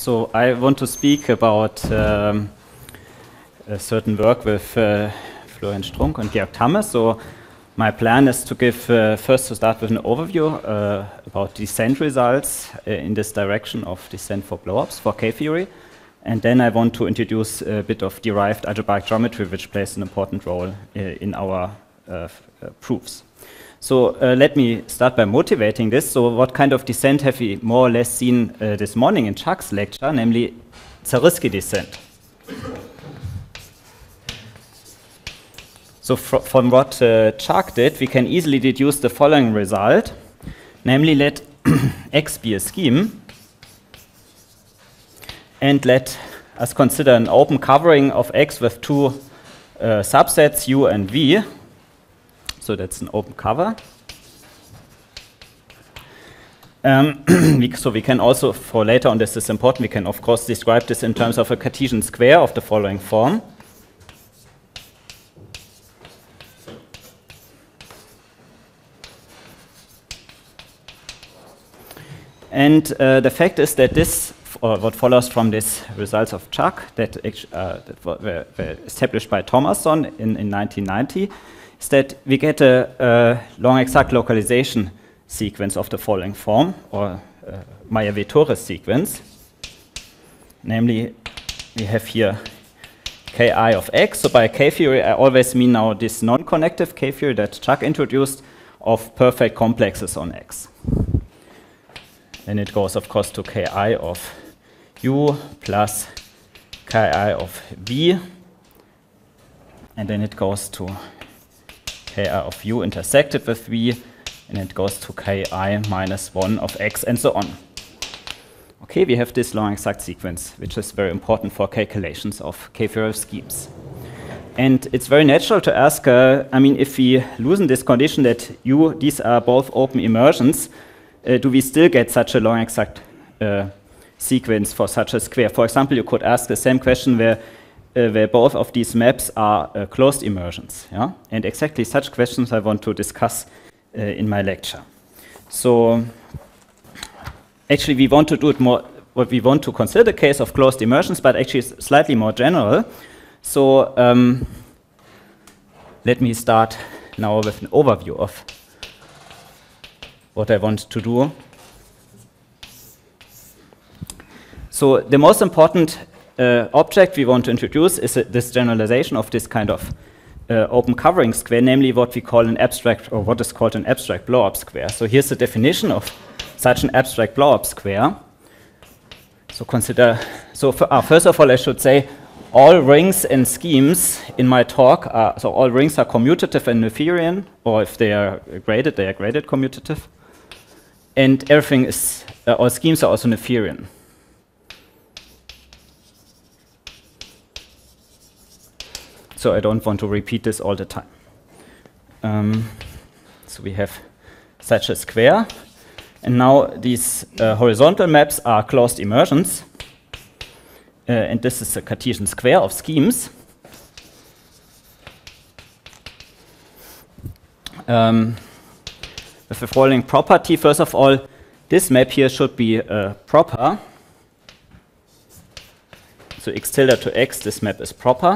So I want to speak about a certain work with Florian Strunk and Georg Tamme. So my plan is to give, first to start with an overview about descent results in this direction of descent for blowups for K-theory. And then I want to introduce a bit of derived algebraic geometry, which plays an important role in our proofs. So let me start by motivating this. So what kind of descent have we more or less seen this morning in Chuck's lecture, namely Zariski descent. So from what Chuck did, we can easily deduce the following result, namely let X be a scheme, and let us consider an open covering of X with two subsets U and V. So that's an open cover. So we can also, for later on this is important, we can of course describe this in terms of a Cartesian square of the following form. And the fact is that this, or what follows from this results of Chuck that were established by Thomasson in 1990, is that we get a long exact localization sequence of the following form, or Mayer-Vetores sequence. Namely, we have here Ki of X. So by K-theory, I always mean now this non-connective K-theory that Chuck introduced of perfect complexes on X. And it goes, of course, to Ki of U plus Ki of V. And then it goes to Ki of U intersected with V. And it goes to Ki minus 1 of X, and so on. Okay, we have this long exact sequence, which is very important for calculations of K-theory schemes. And it's very natural to ask, I mean, if we loosen this condition that U, these are both open immersions, do we still get such a long exact sequence for such a square? For example, you could ask the same question where both of these maps are closed immersions. Yeah? And exactly such questions I want to discuss in my lecture. So actually we want to do it more, what we want to consider the case of closed immersions, but actually it's slightly more general. So let me start now with an overview of what I want to do. So the most important object we want to introduce is this generalization of this kind of open covering square, namely what we call an abstract, or what is called an abstract blow-up square. So here's the definition of such an abstract blow-up square. So consider, so first of all I should say all rings and schemes in my talk are, so all rings are commutative and Noetherian, or if they are graded commutative. And everything is, all schemes are also Noetherian. So I don't want to repeat this all the time. So we have such a square. And now these horizontal maps are closed immersions. And this is a Cartesian square of schemes. With the following property, first of all, this map here should be proper. So x tilde to x, this map is proper.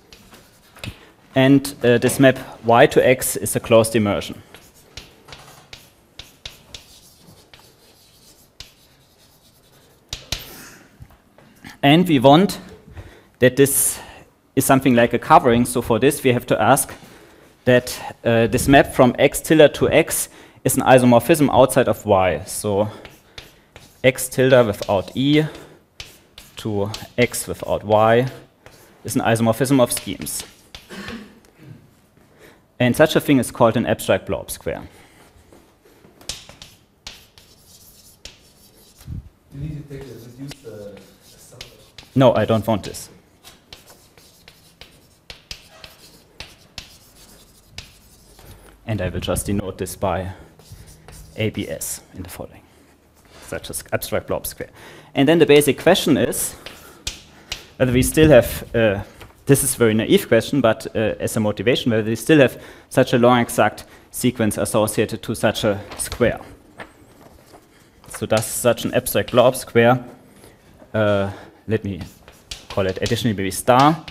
And this map y to x is a closed immersion. And we want that this is something like a covering. So for this, we have to ask that this map from x tilde to x is an isomorphism outside of y. So x tilde without e to x without y is an isomorphism of schemes. And such a thing is called an abstract blow-up square. You need to reduce the assumption. No, I don't want this. And I will just denote this by ABS in the following, such as abstract blow-up square. And then the basic question is whether we still have this is a very naive question, but as a motivation, whether we still have such a long exact sequence associated to such a square. So does such an abstract blow-up square let me call it additionally B star,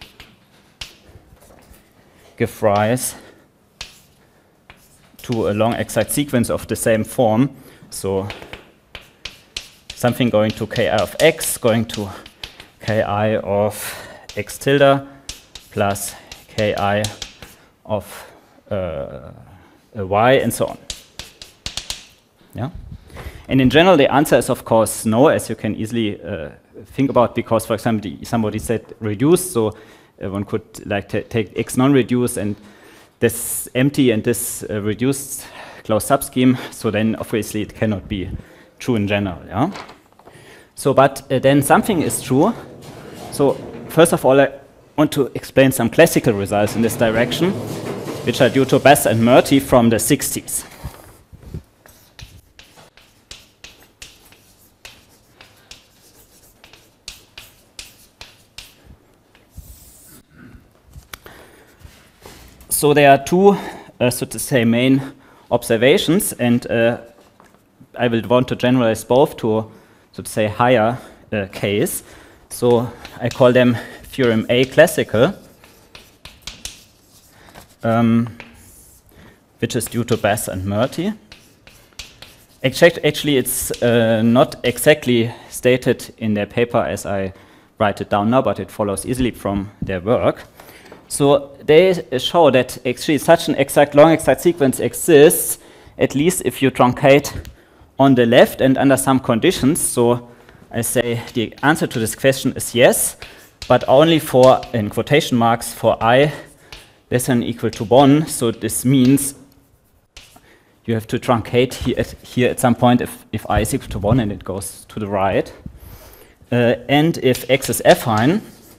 give rise to a long exact sequence of the same form. So something going to ki of x, going to ki of x tilde, plus ki of y, and so on. Yeah? And in general, the answer is, of course, no, as you can easily think about, because, for example, somebody said reduced, so one could like take x non-reduced and this empty and this reduced closed subscheme, so then obviously it cannot be true in general. Yeah? So, but then something is true. So, first of all, I want to explain some classical results in this direction, which are due to Bass and Murty from the 60s. So there are two, so to say, main observations, and I will want to generalize both to, so to say, higher case. So I call them theorem A classical, which is due to Bass and Murty. Actually, it's not exactly stated in their paper as I write it down now, but it follows easily from their work. So they show that actually such an long exact sequence exists, at least if you truncate on the left and under some conditions. So I say the answer to this question is yes, but only for, in quotation marks, for I less than or equal to 1. So this means you have to truncate here at some point if I is equal to 1 and it goes to the right. And if x is affine,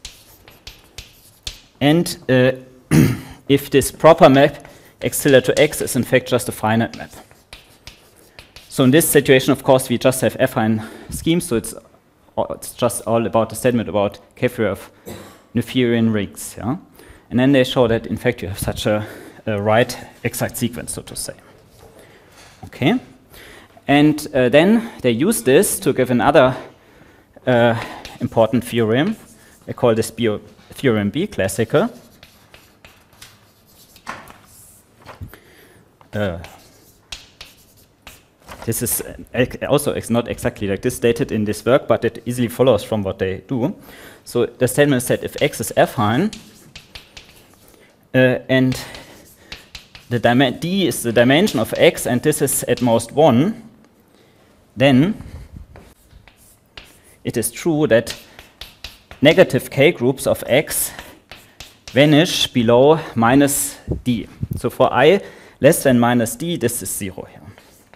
and if this proper map x tilde to x is in fact just a finite map. So in this situation, of course, we just have affine schemes, so it's just all about the statement about K-theory of Noetherian rings. Yeah? And then they show that in fact you have such a right exact sequence, so to say. Okay, and then they use this to give another important theorem. They call this theorem B classical. This is also not exactly like this stated in this work, but it easily follows from what they do. So the statement is that if x is affine and the d is the dimension of x and this is at most 1, then it is true that negative k groups of x vanish below minus d. So for I less than minus d, this is 0 here.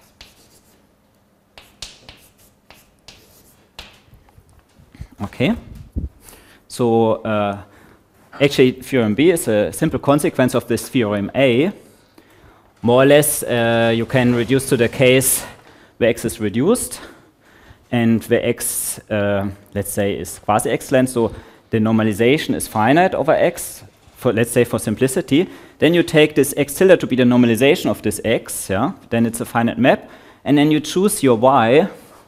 Okay. So actually theorem B is a simple consequence of this theorem A. More or less you can reduce to the case where x is reduced and where x, let's say, is quasi-excellent, so the normalization is finite over x, for, let's say, for simplicity. Then you take this x tilde to be the normalization of this x, yeah? Then it's a finite map, and then you choose your y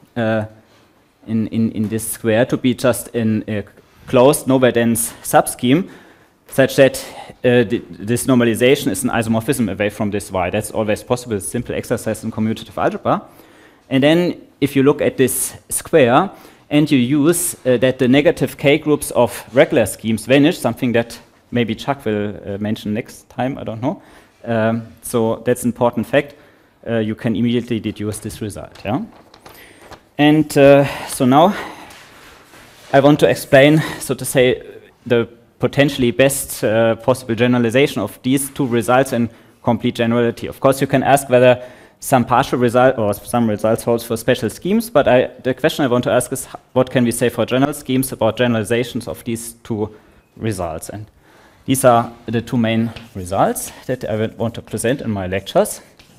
in this square to be just in a closed nowhere dense subscheme, such that this normalization is an isomorphism away from this y. That's always possible, simple exercise in commutative algebra. And then if you look at this square and you use that the negative k groups of regular schemes vanish, something that maybe Chuck will mention next time, I don't know. So that's an important fact. You can immediately deduce this result. Yeah? And so now I want to explain, so to say, the potentially best possible generalization of these two results in complete generality. Of course, you can ask whether some partial result or some results holds for special schemes, but the question I want to ask is what can we say for general schemes about generalizations of these two results? And these are the two main results that I want to present in my lectures.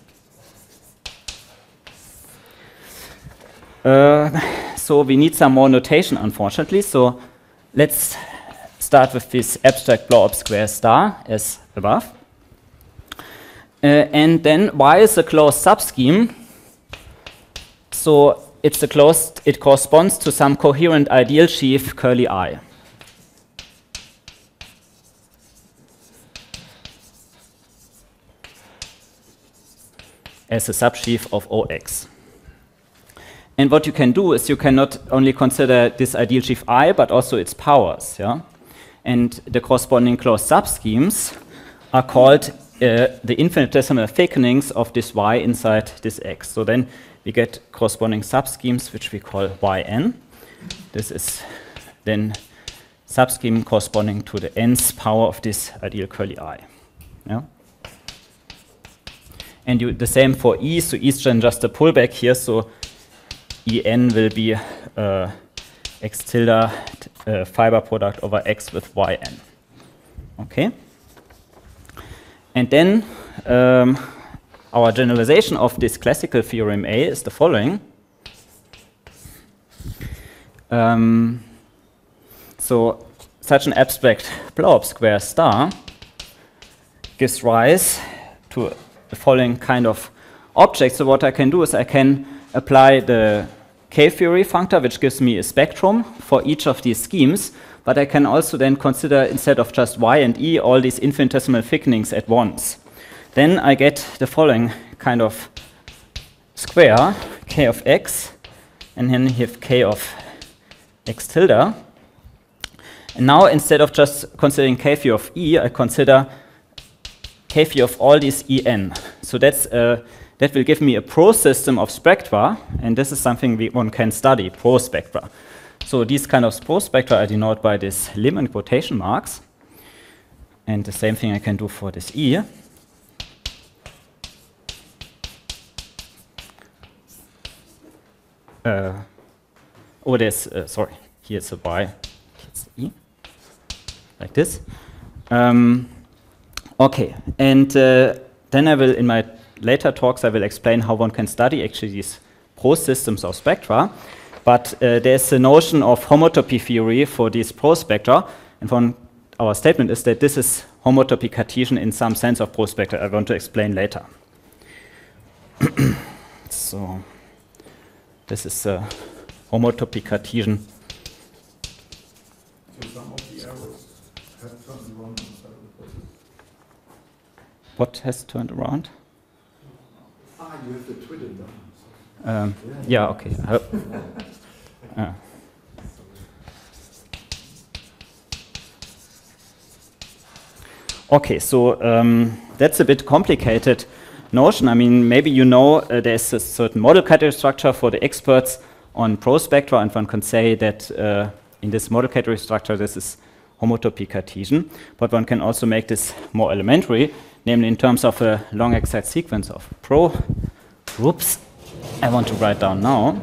So we need some more notation, unfortunately. So let's start with this abstract blow-up square star as above. And then y is a closed subscheme. So it corresponds to some coherent ideal sheaf curly I. As a subsheaf of OX. And what you can do is you can not only consider this ideal sheaf I, but also its powers. Yeah? And the corresponding closed subschemes are called the infinitesimal thickenings of this Y inside this X. So then we get corresponding subschemes, which we call Yn. This is then subscheme corresponding to the nth power of this ideal curly I. Yeah? And the same for E, so E is then just a pullback here, so En will be X tilde fiber product over X with Yn. Okay? And then our generalization of this classical theorem A is the following. So such an abstract blow-up square star gives rise to the following kind of object. So what I can do is I can apply the K-theory functor, which gives me a spectrum for each of these schemes, but I can also then consider, instead of just Y and E, all these infinitesimal thickenings at once. Then I get the following kind of square, K of X, and then you have K of X tilde. And now instead of just considering K phi of E, I consider K phi of all these En. So that will give me a pro-system of spectra, and this is something one can study, pro-spectra. So these kind of pro-spectra I denote by this lim and quotation marks, and the same thing I can do for this E. Sorry, here's a Y, here's E, like this. Okay, and then I will, in my later talks, I will explain how one can study actually these pro-systems of spectra. But there's a notion of homotopy theory for these pro-spectra, and our statement is that this is homotopy Cartesian in some sense of pro-spectra. I want to explain later. So this is a homotopy Cartesian. So some of the arrows have turned around inside the process. What has turned around? You have the Twitter down. Yeah, okay. Okay, so that's a bit complicated notion. I mean, maybe you know there's a certain model category structure for the experts on pro-spectra, and one can say that in this model category structure this is homotopy Cartesian, but one can also make this more elementary, namely in terms of a long exact sequence of pro groups. I want to write down now.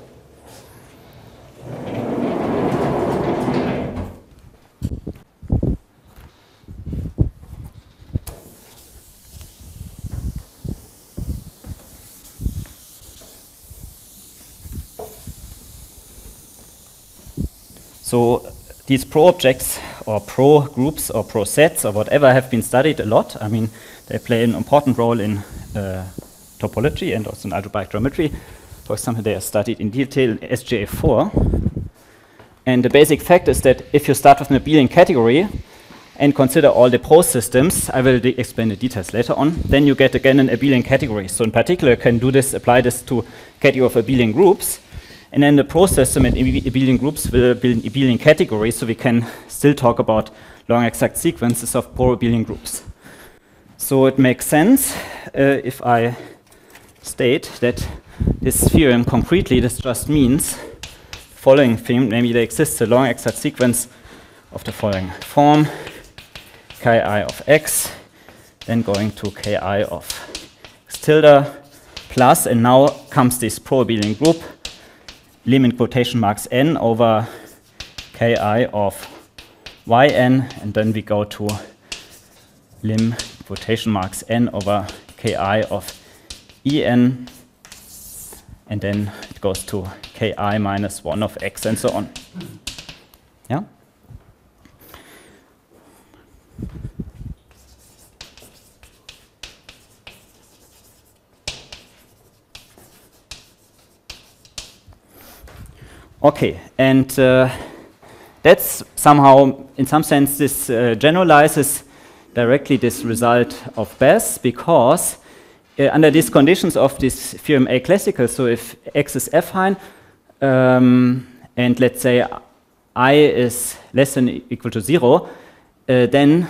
So these pro-objects or pro-groups or pro-sets or whatever have been studied a lot. I mean, they play an important role in topology and also in algebraic geometry. For example, they are studied in detail in SGA4. And the basic fact is that if you start with an abelian category and consider all the pro-systems, I will explain the details later on, then you get again an abelian category. So in particular, you can do this, apply this to category of abelian groups. And then the pro-system and abelian groups will build an abelian category, so we can still talk about long exact sequences of pro-abelian groups. So it makes sense if I state that this theorem concretely, this just means the following thing, namely there exists a long exact sequence of the following form, ki of x, then going to ki of x tilde, plus, and now comes this pro-abelian group, lim in quotation marks n over ki of yn, and then we go to lim quotation marks n over ki of en, and then it goes to ki minus 1 of x and so on. Yeah? Okay, and that's somehow, in some sense, this generalizes directly this result of Bess, because under these conditions of this theorem A classical, so if X is affine, and let's say I is less than or equal to 0, then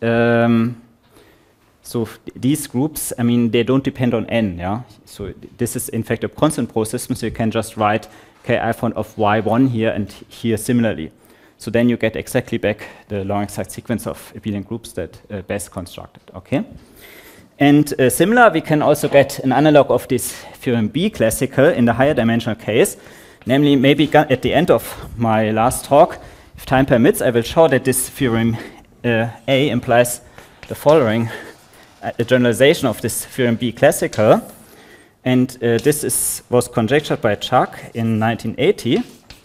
so these groups, I mean, they don't depend on n, yeah? So this is in fact a constant process, so you can just write Ki of y1 here and here similarly. So then you get exactly back the long exact sequence of abelian groups that Bess constructed, okay? And similar, we can also get an analog of this theorem B classical in the higher dimensional case, namely maybe at the end of my last talk, if time permits, I will show that this theorem A implies the following, a generalization of this theorem B classical, and this was conjectured by Chuck in 1980.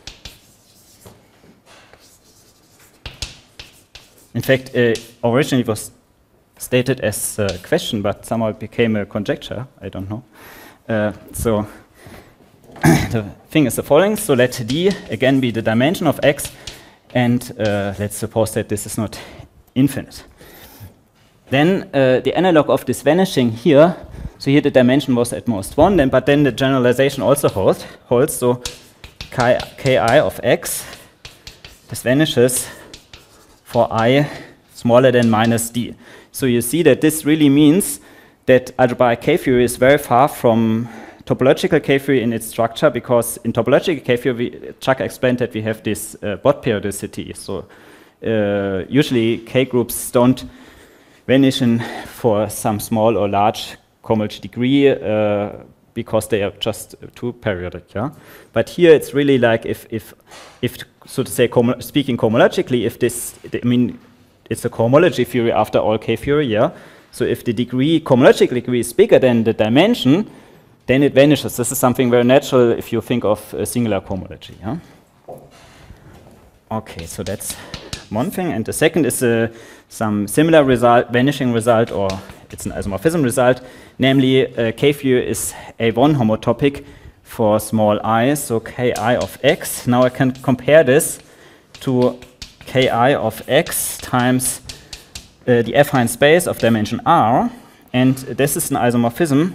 In fact, originally it was stated as a question, but somehow it became a conjecture. I don't know. So the thing is the following. So let D again be the dimension of X, and let's suppose that this is not infinite. Then the analog of this vanishing here, so here the dimension was at most 1, but then the generalization also holds. So Ki of X, this vanishes for I smaller than minus D. So you see that this really means that algebraic K-theory is very far from topological K-theory in its structure, because in topological K-theory, Chuck explained that we have this Bott periodicity. So usually K-groups don't vanish for some small or large cohomology degree because they are just too periodic. Yeah? But here it's really like if so to say, speaking cohomologically, if this, I mean, it's a cohomology theory after all K-theory, yeah? So if the degree, cohomological degree is bigger than the dimension, then it vanishes. This is something very natural if you think of a singular cohomology, yeah? Okay, so that's one thing. And the second is some similar result, vanishing result, or it's an isomorphism result, namely K-theory is A1 homotopic for small I, so Ki of X. Now I can compare this to Ki of X times the affine space of dimension R, and this is an isomorphism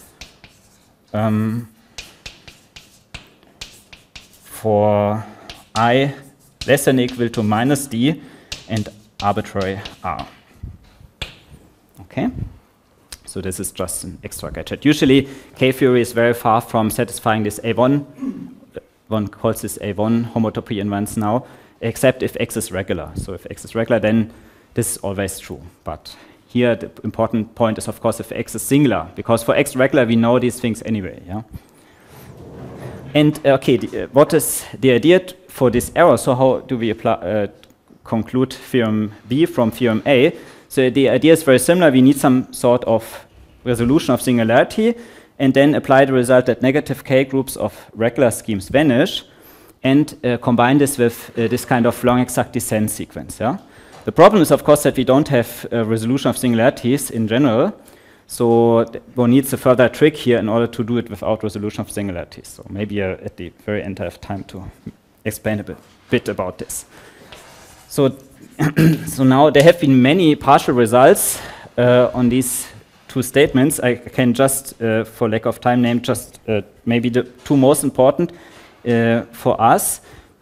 for I less than or equal to minus D and arbitrary R. Okay? So this is just an extra gadget. Usually, K-theory is very far from satisfying this A1. One calls this A1 homotopy invariance now, except if X is regular. So if X is regular, then this is always true. But here, the important point is, of course, if X is singular, because for X regular, we know these things anyway. Yeah. And okay, what is the idea for this error? So how do we apply, conclude theorem B from theorem A? So the idea is very similar. We need some sort of resolution of singularity, and then apply the result that negative K groups of regular schemes vanish, and combine this with this kind of long exact descent sequence. Yeah? The problem is, of course, that we don't have a resolution of singularities in general. So one needs a further trick here in order to do it without resolution of singularities. So maybe at the very end I have time to explain a bit about this. So, so now there have been many partial results on these two statements. I can just, for lack of time, name just maybe the two most important for us.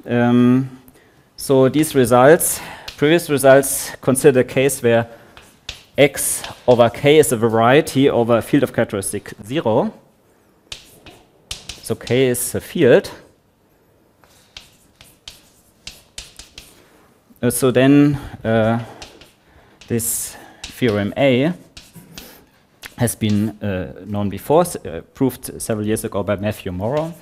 So these results, previous results, consider a case where X over K is a variety over a field of characteristic 0. So K is a field. So then this theorem A has been known before, proved several years ago by Matthew Morrow.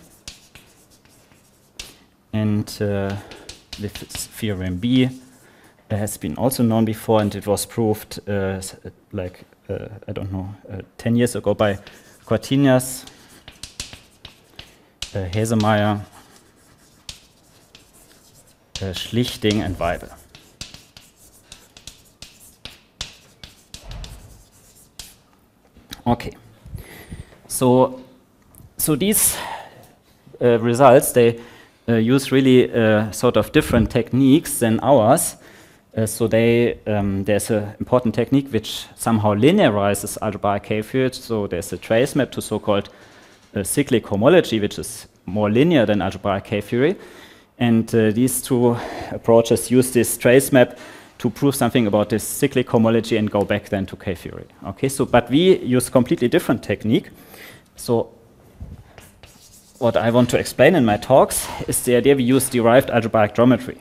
And this theorem B has been also known before, and it was proved like, I don't know, 10 years ago by Cortinaz, Hasemeyer, Schlichting, and Weibel. Okay, so these results, they use really sort of different techniques than ours. So there's an important technique which somehow linearizes algebraic K-fields. So there's a trace map to so-called cyclic homology, which is more linear than algebraic K-theory. And these two approaches use this trace map to prove something about this cyclic homology and go back then to K-theory. Okay, so but we use completely different technique. So what I want to explain in my talks is the idea we use derived algebraic geometry.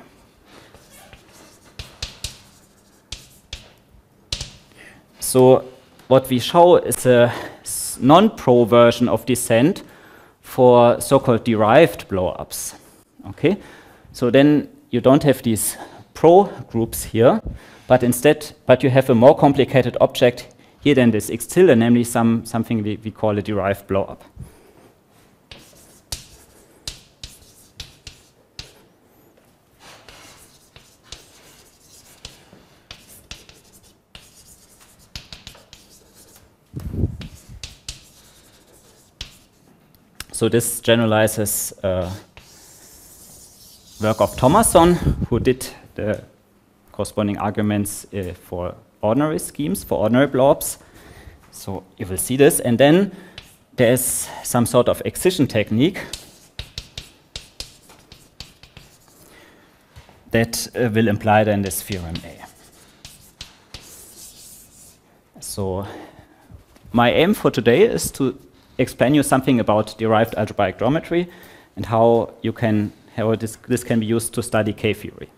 So what we show is a non-pro version of descent for so-called derived blow-ups. Okay, so then you don't have these pro groups here, but instead, you have a more complicated object here than this X tilde, namely something we call a derived blow-up. So this generalizes work of Thomasson, who did the corresponding arguments for ordinary schemes, for ordinary blobs. So you will see this. And then there's some sort of excision technique that will imply then this theorem A. So my aim for today is to explain you something about derived algebraic geometry and how this can be used to study K-theory.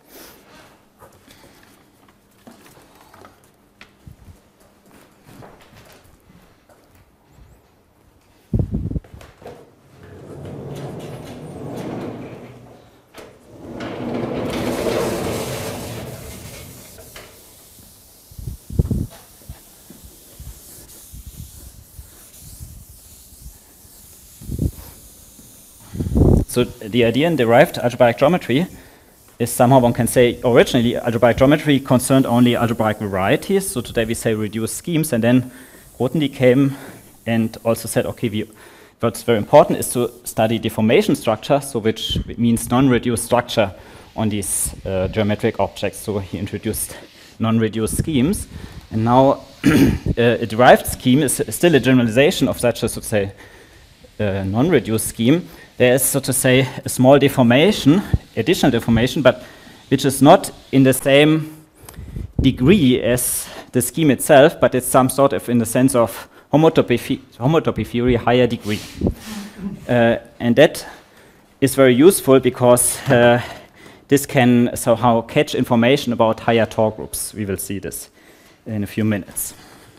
So the idea in derived algebraic geometry is somehow one can say originally algebraic geometry concerned only algebraic varieties. So today we say reduced schemes, and then Grothendieck came and also said, okay, what's very important is to study deformation structure, so which means non-reduced structure on these geometric objects. So he introduced non-reduced schemes, and now a derived scheme is still a generalization of such a, so to say, non-reduced scheme. There is, so to say, a small deformation, additional deformation, but which is not in the same degree as the scheme itself, but it's some sort of, in the sense of homotopy theory, higher degree. And that is very useful because this can somehow catch information about higher Tor groups. We will see this in a few minutes.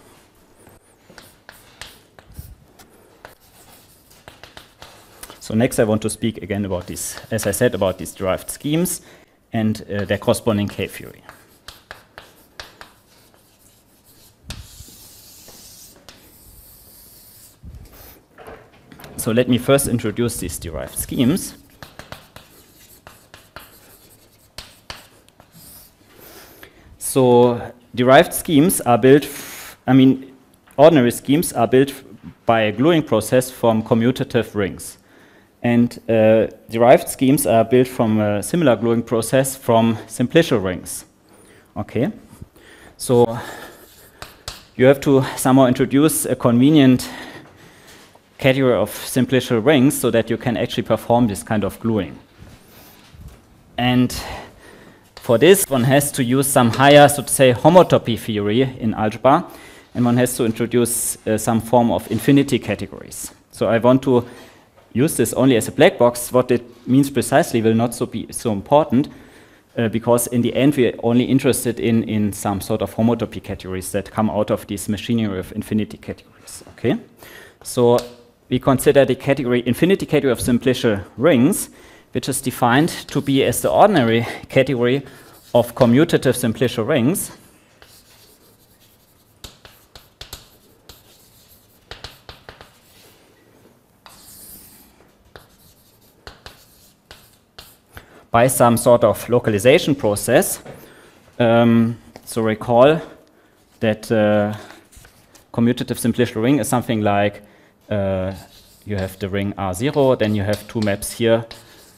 So next I want to speak again about these, as I said, about these derived schemes and their corresponding K-theory. So let me first introduce these derived schemes. So derived schemes are built, ordinary schemes are built by a gluing process from commutative rings. And derived schemes are built from a similar gluing process from simplicial rings. Okay, so you have to somehow introduce a convenient category of simplicial rings so that you can actually perform this kind of gluing. And for this, one has to use some higher, so to say, homotopy theory in algebra, and one has to introduce some form of infinity categories. So I want to use this only as a black box. What it means precisely will not be so important because in the end we're only interested in some sort of homotopy categories that come out of this machinery of infinity categories. Okay, so we consider the category infinity category of simplicial rings, which is defined to be as the ordinary category of commutative simplicial rings. By some sort of localization process. So recall that commutative simplicial ring is something like you have the ring R0, then you have two maps here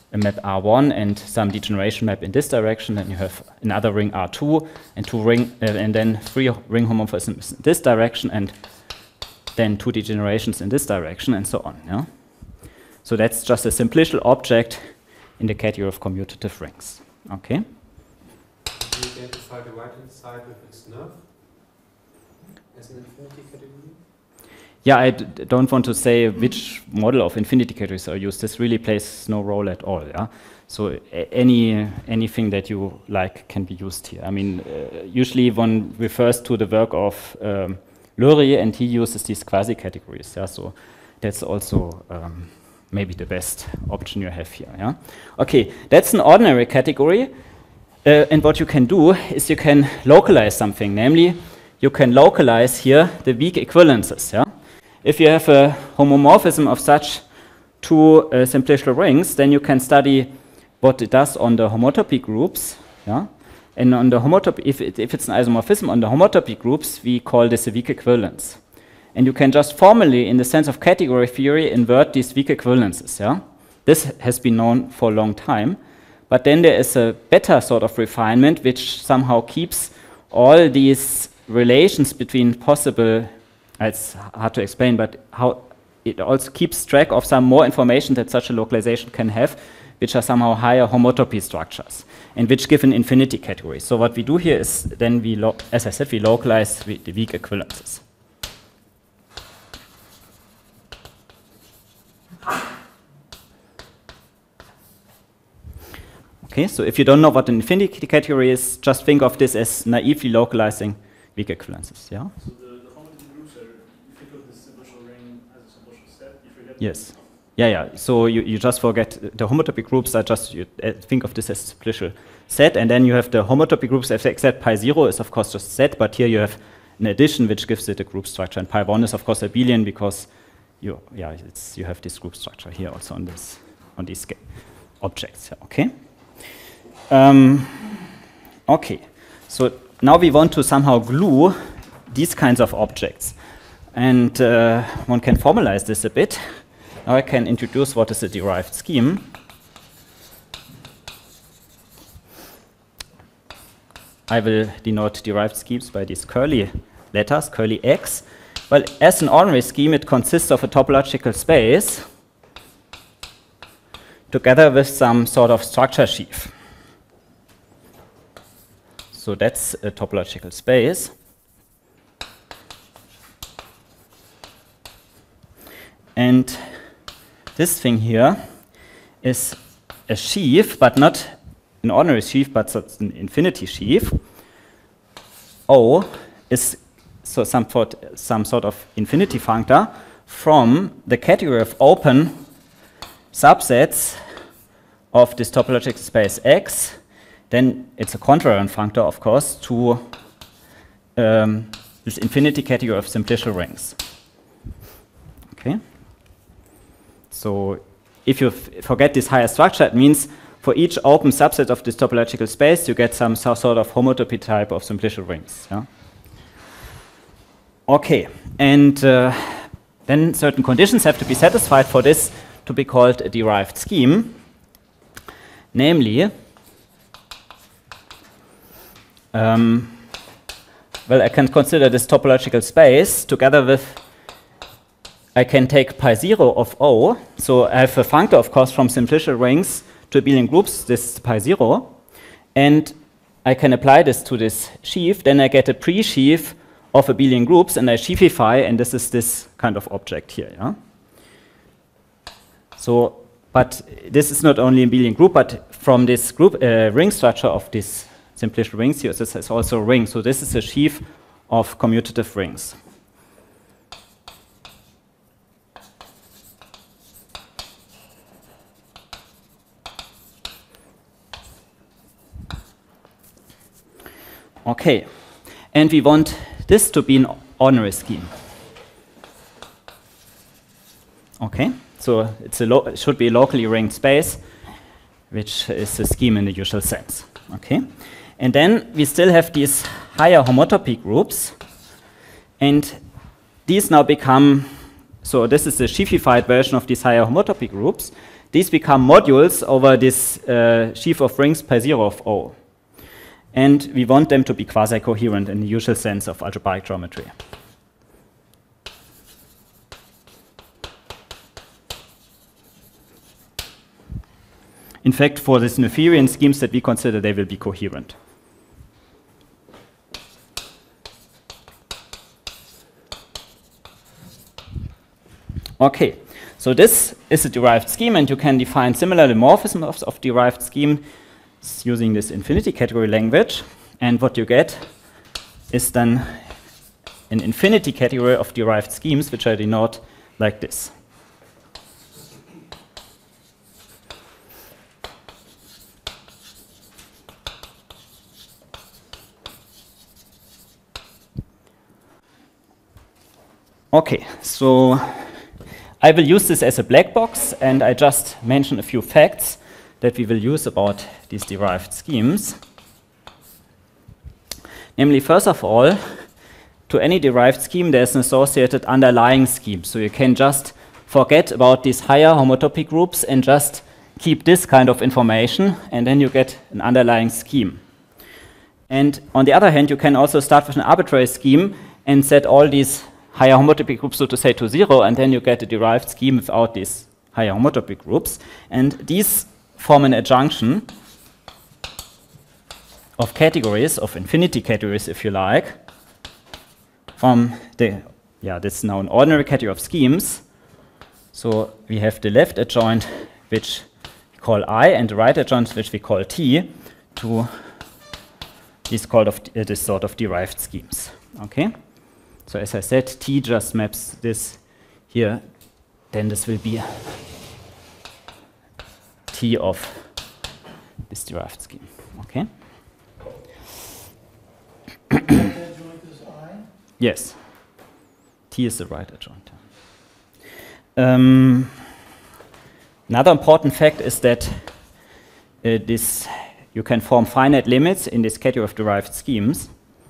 a map R1 and some degeneration map in this direction, then you have another ring R2 and and then 3 ring homomorphisms in this direction, and then 2 degenerations in this direction, and so on. Yeah? So that's just a simplicial object in the category of commutative rings. Okay. Do you identify the right-hand side with its nerve as an infinity category? Yeah, I don't want to say which model of infinity categories are used. This really plays no role at all. Yeah. So anything that you like can be used here. I mean, usually one refers to the work of Lurie, and he uses these quasi-categories. Yeah. So that's also maybe the best option you have here. Yeah. Okay, that's an ordinary category. And what you can do is you can localize something. Namely, you can localize here the weak equivalences. Yeah. If you have a homomorphism of such 2 simplicial rings, then you can study what it does on the homotopy groups. Yeah? And on the homotopy, if it's an isomorphism on the homotopy groups, we call this a weak equivalence. And you can just formally, in the sense of category theory, invert these weak equivalences. Yeah? This has been known for a long time. But then there is a better sort of refinement which somehow keeps all these relations between possible. It's hard to explain, but how it also keeps track of some more information that such a localization can have, which are somehow higher homotopy structures, and which give an infinity category. So what we do here is then as I said, we localize the weak equivalences. Okay, so if you don't know what an infinity category is, just think of this as naively localizing weak equivalences. Yeah. So the homotopy groups are, you think of this simplicial ring as a simplicial set, you forget. Yes. Yeah. So you just forget the homotopy groups are just, you think of this as simplicial set, and then you have the homotopy groups, except pi 0 is of course just set, but here you have an addition which gives it a group structure, and pi 1 is of course abelian because you have this group structure here also on these objects. Okay. Okay. So now we want to somehow glue these kinds of objects, and one can formalize this a bit. Now I can introduce what is a derived scheme. I will denote derived schemes by these curly letters, curly X. Well, as an ordinary scheme, it consists of a topological space together with some sort of structure sheaf. So that's a topological space. And this thing here is a sheaf, but not an ordinary sheaf, but it's an infinity sheaf. O is so some sort of infinity functor from the category of open subsets of this topological space X. Then it's a contrariant functor, of course, to this infinity category of simplicial rings. Okay. So if you forget this higher structure, it means for each open subset of this topological space, you get some sort of homotopy type of simplicial rings. Yeah? Okay, and then certain conditions have to be satisfied for this to be called a derived scheme. Namely, well, I can consider this topological space together with, I can take pi 0 of O, so I have a functor, of course, from simplicial rings to abelian groups, this is pi 0, and I can apply this to this sheaf, then I get a pre-sheaf of abelian groups, and I sheafify, and this is this kind of object here. Yeah? So, but this is not only an abelian group, but from this group ring structure of this simplicial rings here, this is also a ring. So this is a sheaf of commutative rings. Okay, and we want this to be an ordinary scheme. Okay, so it should be a locally ringed space, which is a scheme in the usual sense. Okay, and then we still have these higher homotopy groups, and these now become, so this is the sheafified version of these higher homotopy groups. these become modules over this sheaf of rings pi 0 of O. And we want them to be quasi-coherent in the usual sense of algebraic geometry. In fact, for these Noetherian schemes that we consider, they will be coherent. Okay, so this is a derived scheme, and you can define similar morphisms of derived scheme using this infinity category language. And what you get is then an infinity category of derived schemes, which I denote like this. Okay, so I will use this as a black box, and I just mention a few facts that we will use about these derived schemes. Namely, first of all, to any derived scheme, there's an associated underlying scheme. So you can just forget about these higher homotopy groups and just keep this kind of information, and then you get an underlying scheme. And on the other hand, you can also start with an arbitrary scheme and set all these higher homotopy groups, so to say, to 0, and then you get a derived scheme without these higher homotopy groups. And these form an adjunction of categories, of infinity categories, if you like, from the, this is now an ordinary category of schemes. So we have the left adjoint, which we call I, and the right adjoint, which we call T, to these this sort of derived schemes. Okay? So as I said, T just maps this here, then this will be T of this derived scheme. Okay? Adjoint is I? Yes. T is the right adjoint. Another important fact is that you can form finite limits in this category of derived schemes.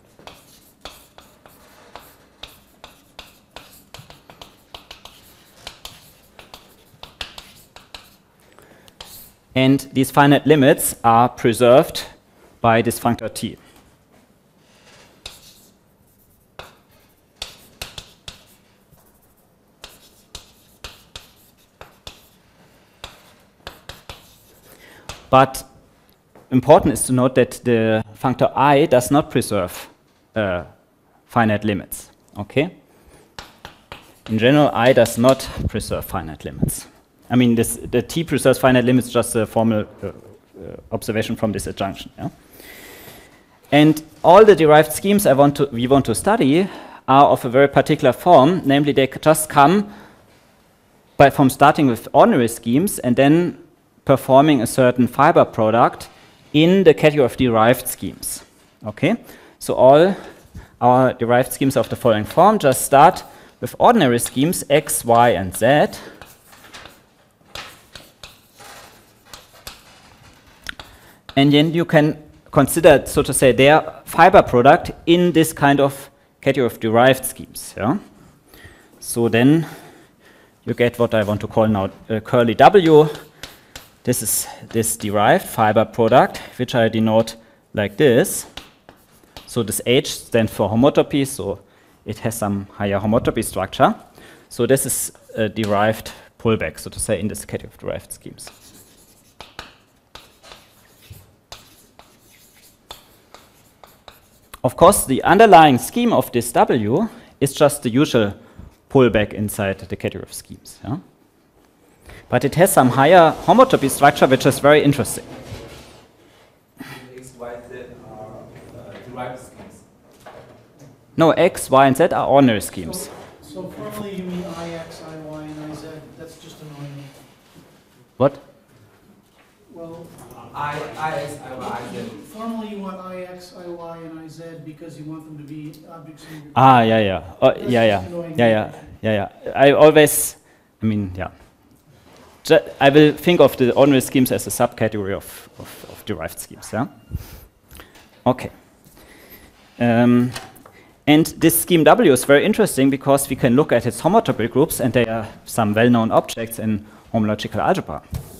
And these finite limits are preserved by this functor T. But important is to note that the functor I does not preserve finite limits. Okay? In general, I does not preserve finite limits. I mean, the T preserves finite limits, just a formal observation from this adjunction. Yeah? And all the derived schemes we want to study are of a very particular form, namely they just come from starting with ordinary schemes and then performing a certain fiber product in the category of derived schemes. Okay? So all our derived schemes of the following form just start with ordinary schemes X, Y, and Z. And then you can consider, so to say, their fiber product in this kind of category of derived schemes. Yeah? So then you get what I want to call now curly W. This is this derived fiber product, which I denote like this. So this H stands for homotopy, so it has some higher homotopy structure. So this is a derived pullback, so to say, in this category of derived schemes. Of course, the underlying scheme of this W is just the usual pullback inside the category of schemes. Yeah? But it has some higher homotopy structure, which is very interesting. X, Y, Z are derived schemes. No, X, Y, and Z are ordinary schemes. So formally you mean IX, IY, and IZ. That's just annoying. What? Well, IX, IY, IZ. formally you want IX, IY, and IZ because you want them to be objects in your... Ah, yeah. Oh, That's yeah. just annoying. Yeah. I mean, yeah. I will think of the ordinary schemes as a subcategory of derived schemes. Yeah. Okay. And this scheme W is very interesting because we can look at its homotopy groups, and they are some well-known objects in homological algebra.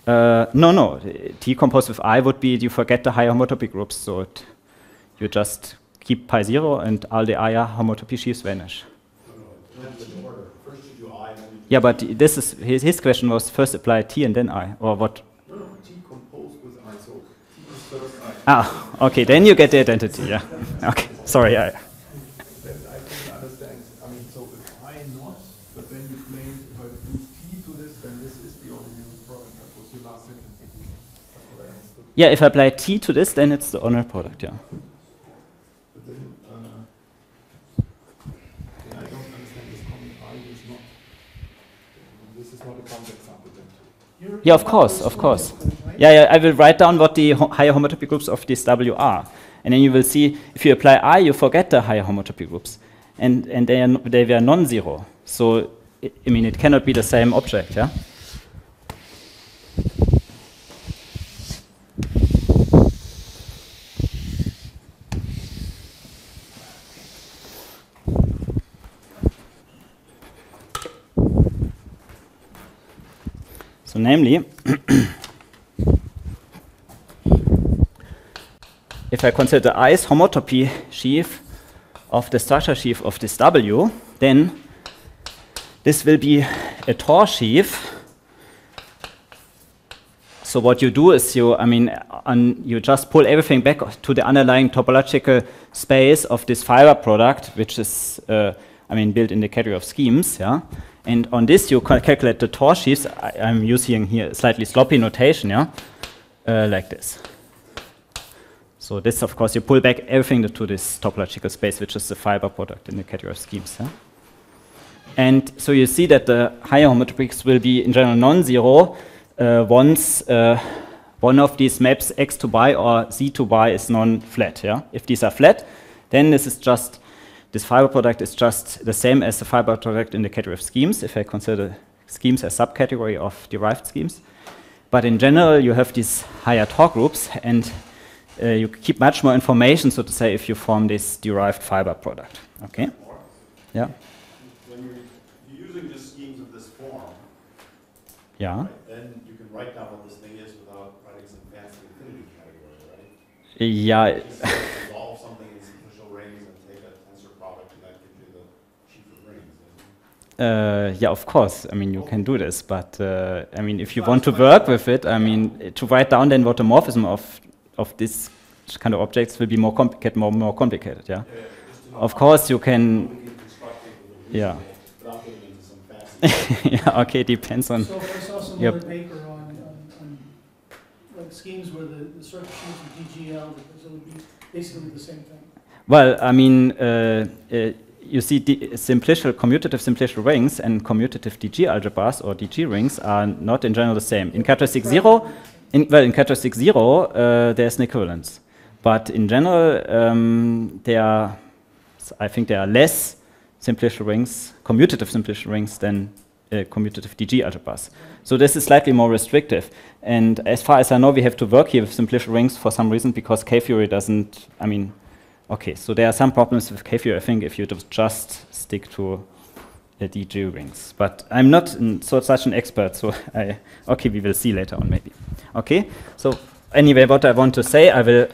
No. T composed with I would be you forget the higher homotopy groups, so you just keep pi 0 and all the higher homotopy sheaves vanish. First you do I and then you do Yeah, but this is his question was first apply T and then I, or what? No, T composed with I, so T is first I. Ah, okay, then you get the identity, yeah. Okay, sorry, Then I can understand, I mean, so if I not, but then you claim if I do T to this, then this is the ordinary product. That was your last sentence. That's what I understood. Yeah, if I apply T to this, then it's the ordinary product, yeah. But then I don't understand this comment I is not, this is not a convex sample then. Yeah, of course. Yeah, I will write down what the higher homotopy groups of this W are. And then you will see, if you apply I, you forget the higher homotopy groups. And they were non-zero. So, I mean, it cannot be the same object, yeah? So, namely, if I consider the I's homotopy sheaf of the structure sheaf of this W, then this will be a Tor sheaf. So what you do is you just pull everything back to the underlying topological space of this fiber product, which is built in the category of schemes, yeah. And on this you calculate the Tor sheaves. I'm using here slightly sloppy notation, yeah, like this. So this, of course, you pull back everything to this topological space, which is the fiber product in the category of schemes. Yeah? And so you see that the higher homotopy will be in general non-zero once one of these maps x to y or z to y is non-flat. Yeah? If these are flat, then this fiber product is just the same as the fiber product in the category of schemes, if I consider schemes as subcategory of derived schemes. But in general, you have these higher Tor groups, and you keep much more information, so to say, if you form this derived fiber product. Okay? Yeah? When you're using just schemes of this form, Yeah. right, then you can write down what this thing is without writing some fancy infinity category, right? Yeah. You just resolve something in superficial rings and take a tensor product, and that gives you the sheaf of rings. Yeah, of course. I mean, you can do this, but if you want to work with it, to write down then what the morphism of this kind of objects will be more complicated, yeah. Of course, you can. Yeah. Without getting into some fancy. Yeah. Okay. Depends on. So if I saw some Yep. other paper on like schemes where the circuit sheaves are DGL, because it would be basically the same thing. Well, you see, commutative simplicial rings and commutative DG algebras or DG rings are not in general the same. In characteristic 0, in characteristic 0, there's an equivalence. But in general, I think there are less simplicial rings, commutative simplicial rings, than commutative DG algebras. So this is slightly more restrictive. And as far as I know, we have to work here with simplicial rings for some reason, because K-theory doesn't, okay, so there are some problems with K-theory, I think, if you just stick to the DG rings. But I'm not such an expert, so okay, we will see later on maybe. Okay, so anyway, what I want to say, I will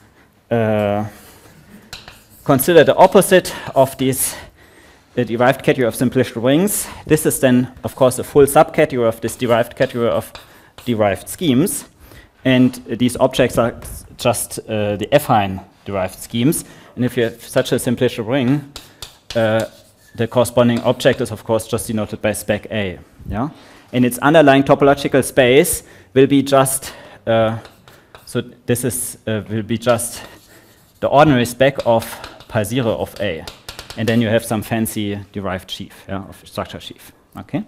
consider the opposite of this derived category of simplicial rings. This is then, of course, a full subcategory of this derived category of derived schemes. And these objects are just the affine derived schemes. And if you have such a simplicial ring, the corresponding object is, of course, just denoted by spec A. Yeah? And its underlying topological space will be just, so this is will be just the ordinary spec of pi 0 of A. And then you have some fancy derived sheaf, yeah, of structure sheaf. Okay?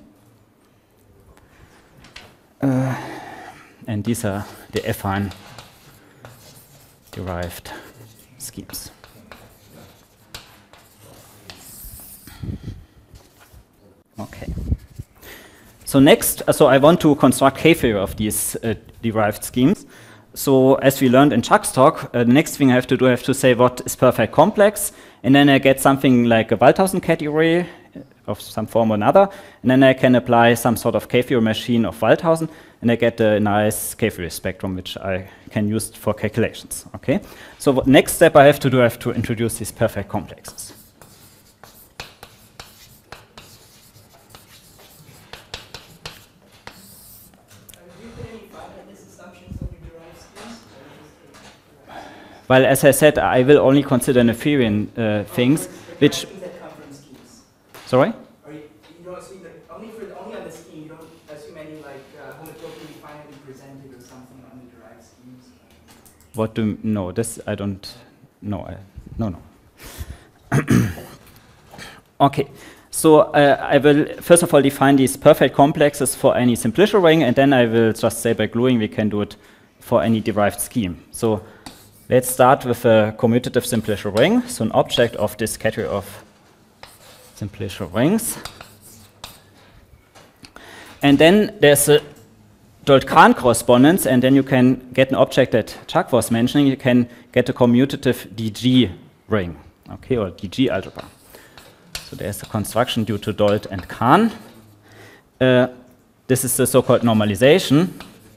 And these are the affine derived schemes. Okay. So next, I want to construct K-theory of these derived schemes. So as we learned in Chuck's talk, the next thing I have to say what is perfect complex, and then I get something like a Waldhausen category, of some form or another, and then I can apply some sort of K-theory machine of Waldhausen, and I get a nice K-theory spectrum, which I can use for calculations. Okay. So what next step I have to do, I have to introduce these perfect complexes. Well, as I said, I will only consider Noetherian things, which. That come from schemes. Sorry? Or you don't assume that only on the scheme. You don't assume any like homotopically finally presented or something on the derived schemes. What do no? This I don't know. No. Okay. So I will first of all define these perfect complexes for any simplicial ring, and then I will just say by gluing we can do it for any derived scheme. So let's start with a commutative simplicial ring, so an object of this category of simplicial rings. And then there's a Dold-Kahn correspondence, and then you can get an object that Chuck was mentioning. You can get a commutative DG ring, okay, or DG algebra. So there's a construction due to Dold and Kahn. This is the so-called normalization.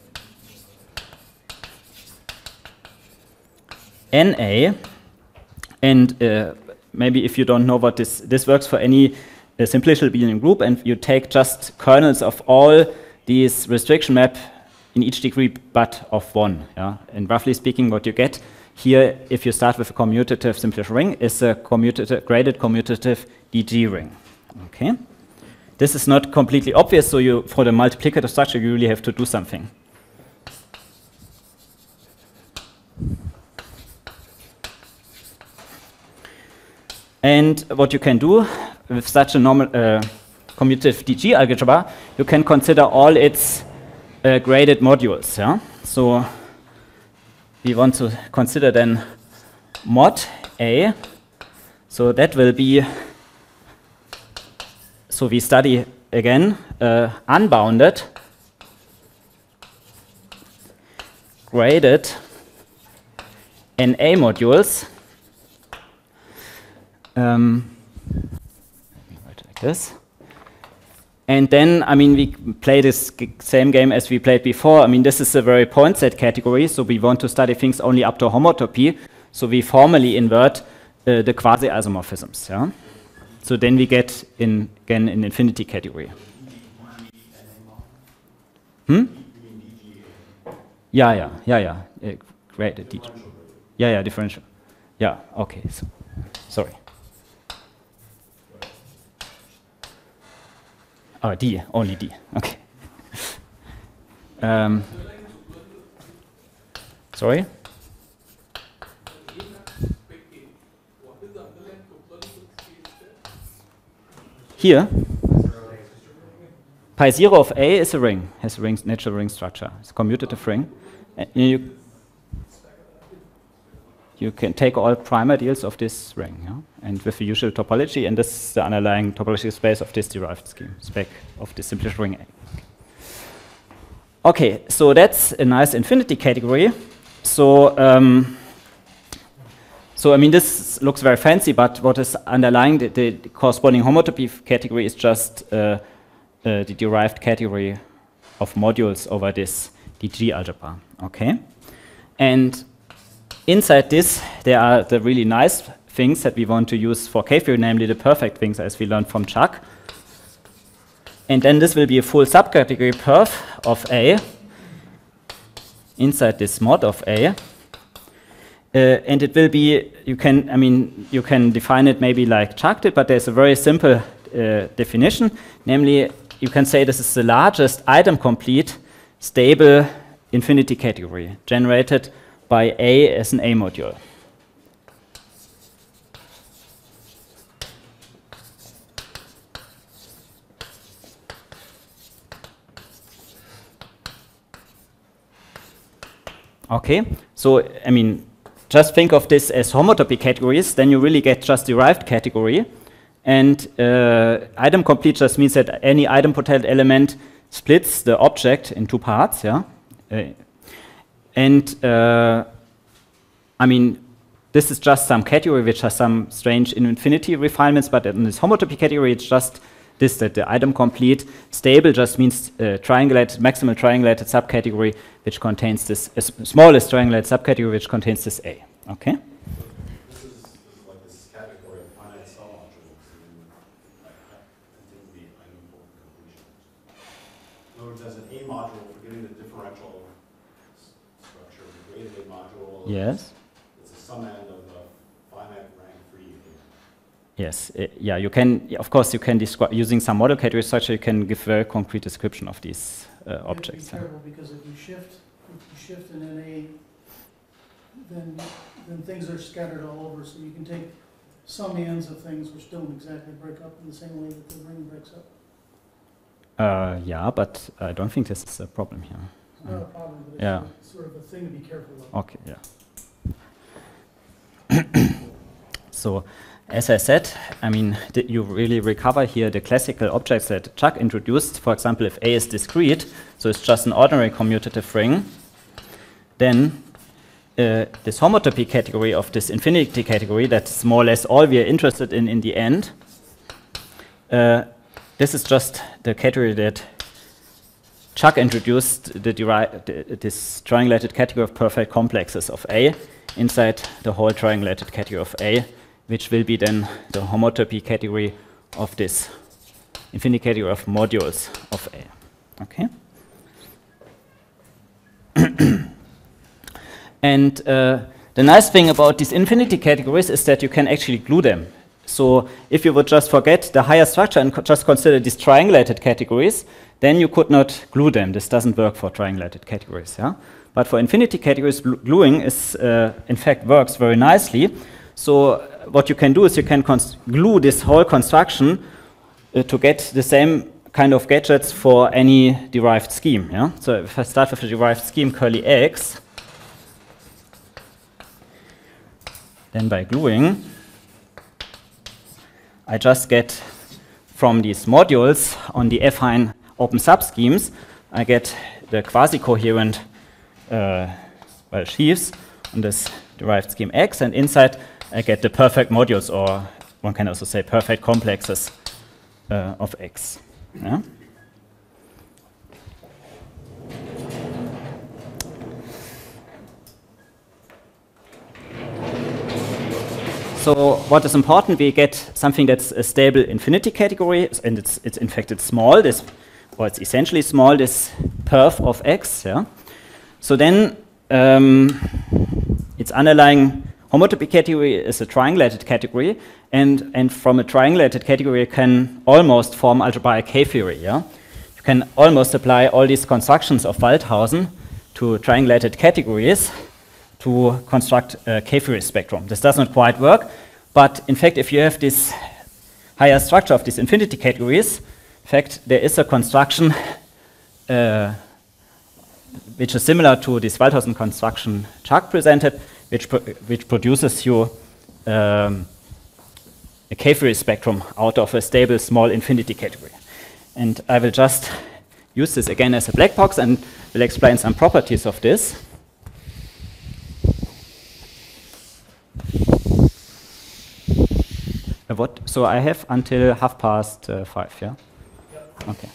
NA, and maybe if you don't know what this works for any simplicial abelian group, and you take just kernels of all these restriction map in each degree but of 1. Yeah? And roughly speaking, what you get here, if you start with a commutative simplicial ring, is a graded commutative DG ring. Okay, this is not completely obvious, so you, for the multiplicative structure, you really have to do something. And what you can do with such a normal commutative DG algebra, you can consider all its graded modules. Yeah? So we want to consider then mod A. So that will be, so we study again unbounded graded NA modules. Let me write like this. And then, I mean, we play this same game as we played before. I mean, this is a very point set category, so we want to study things only up to homotopy. So we formally invert the quasi-isomorphisms. Yeah? So then we get again an infinity category. Yeah. Great. Yeah, differential. Yeah, okay. So, sorry. Oh, D, only D. Okay. Sorry? Here, pi 0 of A is a ring, has a natural ring structure. It's a commutative ring. And you can take all prime ideals of this ring, yeah? And with the usual topology, and this is the underlying topological space of this derived scheme, spec of the simplicial ring A. Okay, so that's a nice infinity category. So, so I mean, this looks very fancy, but what is underlying the corresponding homotopy category is just the derived category of modules over this DG algebra. Okay, and inside this, there are the really nice things that we want to use for K-theory, namely the perfect things, as we learned from Chuck. And then this will be a full subcategory perf of A inside this mod of A. And it will be, you can define it maybe like Chuck did, but there's a very simple definition. Namely, you can say this is the largest item-complete stable infinity category generated by A as an A module. Okay, so I mean, just think of this as homotopy categories, then you really get just derived category. And item complete just means that any idempotent element splits the object in two parts, yeah? I mean, this is just some category which has some strange infinity refinements, but in this homotopy category, it's just this, that the item complete. Stable just means triangulated, maximal triangulated subcategory which contains this, smallest triangulated subcategory which contains this A. Okay? This is like this category of finite cell modules and the unimportant completion. In other words, as an A module, forgetting the differential structure, the graded A module. Yes. It's a sum end of the finite rank free. Yes, yeah, you can, of course, you can describe, using some model category structure, you can give very concrete description of these objects. Be careful, because if you shift in NA, then things are scattered all over, so you can take some ends of things which don't exactly break up in the same way that the ring breaks up. Yeah, but I don't think this is a problem here. It's not a problem, but it's Yeah. sort of a thing to be careful of. Okay, yeah. So, as I said, I mean, you really recover here the classical objects that Chuck introduced. For example, if A is discrete, so it's just an ordinary commutative ring, then this homotopy category of this infinity category, that's more or less all we are interested in the end, this is just the category that Chuck introduced, this triangulated category of perfect complexes of A inside the whole triangulated category of A, which will be then the homotopy category of this infinity category of modules of A. Okay? And the nice thing about these infinity categories is that you can actually glue them. So if you would just forget the higher structure and just consider these triangulated categories, then you could not glue them. This doesn't work for triangulated categories. Yeah? But for infinity categories, gluing is, in fact, works very nicely. So what you can do is you can glue this whole construction to get the same kind of gadgets for any derived scheme. Yeah? So if I start with a derived scheme curly X, then by gluing, I just get from these modules on the affine open subschemes, I get the quasi-coherent sheaves on this derived scheme X, and inside I get the perfect modules, or one can also say perfect complexes of X. Yeah? So what is important, we get something that's a stable infinity category, and it's in fact it's small, it's essentially small, this perf of X. Yeah? So then its underlying homotopy category is a triangulated category, and from a triangulated category you can almost form algebraic K-theory. Yeah? You can almost apply all these constructions of Waldhausen to triangulated categories to construct a K-theory spectrum. This does not quite work, but in fact, if you have this higher structure of these infinity categories, in fact, there is a construction which is similar to this Waldhausen construction Chuck presented, which produces you a K-theory spectrum out of a stable small infinity category. And I will just use this again as a black box and will explain some properties of this. So I have until 5:30, yeah? Yep. Okay.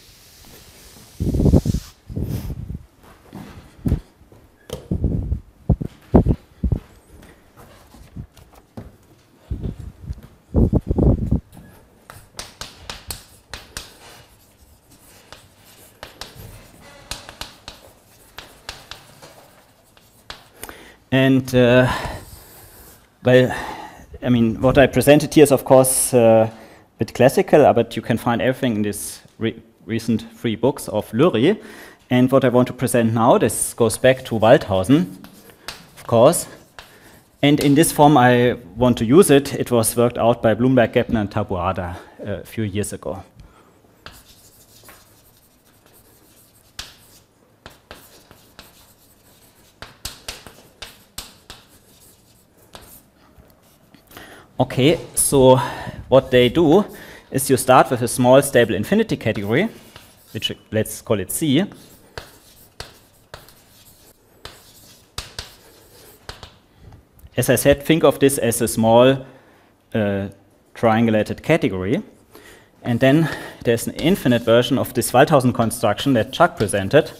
And, well, I mean, what I presented here is, of course, a bit classical, but you can find everything in these recent 3 books of Lurie. And what I want to present now, this goes back to Waldhausen, of course. And in this form, I want to use it. It was worked out by Bloomberg, Gepner, and Tabuada a few years ago. Okay, so what they do is you start with a small stable infinity category, which let's call it C. As I said, think of this as a small triangulated category. And then there's an infinite version of this Waldhausen construction that Chuck presented.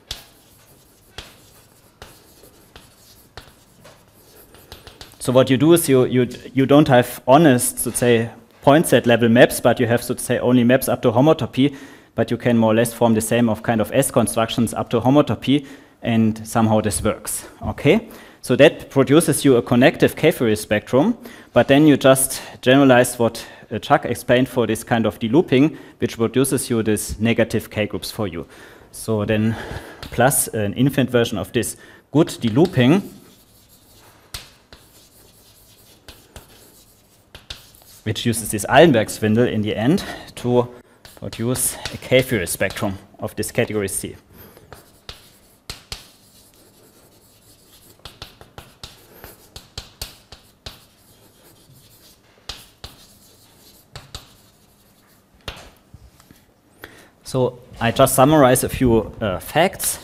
So what you do is you don't have honest, so to say, point set level maps, but you have, so to say, only maps up to homotopy, but you can more or less form the same of kind of S constructions up to homotopy, and somehow this works, okay? So that produces you a connective K-Fourier spectrum, but then you just generalize what Chuck explained for this kind of delooping, which produces you this negative K-groups for you. So then plus an infinite version of this good delooping, which uses this Eilenberg-Swindle in the end to produce a K-Fourier spectrum of this category C. So I just summarize a few facts